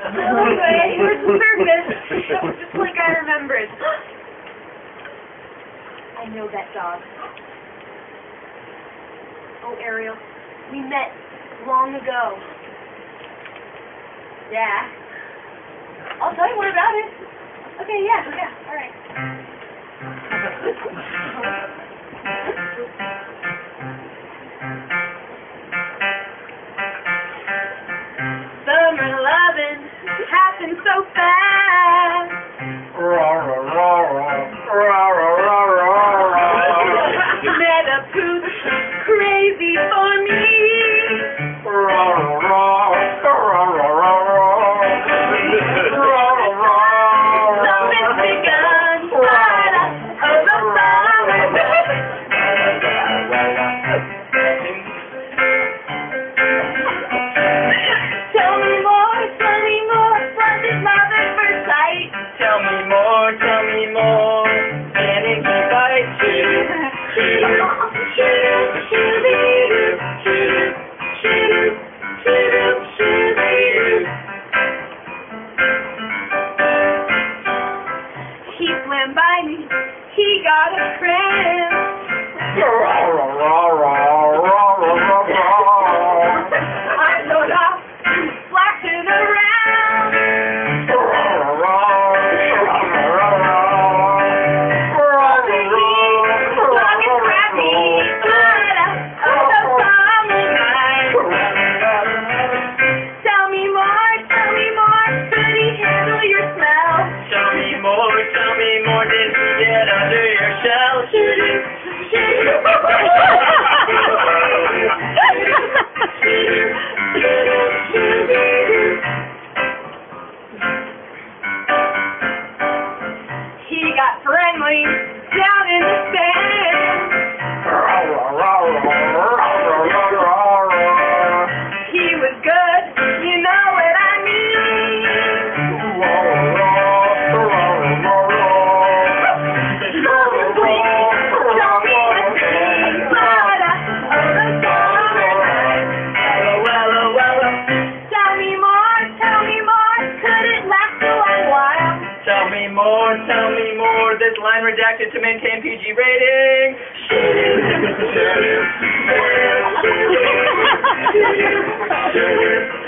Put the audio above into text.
Anyway, we're surface. Just like I remembered. I know that dog. Oh, Ariel, we met long ago. Yeah. I'll tell you more about it. Okay, yeah, all right. Summer loving happened so fast. Met a pooch crazy for me. Something's begun. Tell me more, was it love at first sight? Tell me more, can it keep right? He swam by me, he got a cramp. I showed off, flashing around. Tell me more, could he handle your smell? Tell me more, did he get under your shell? He got friendly down in the sand. He was good, you know what I mean. Tell me more, this line redacted to maintain PG rating.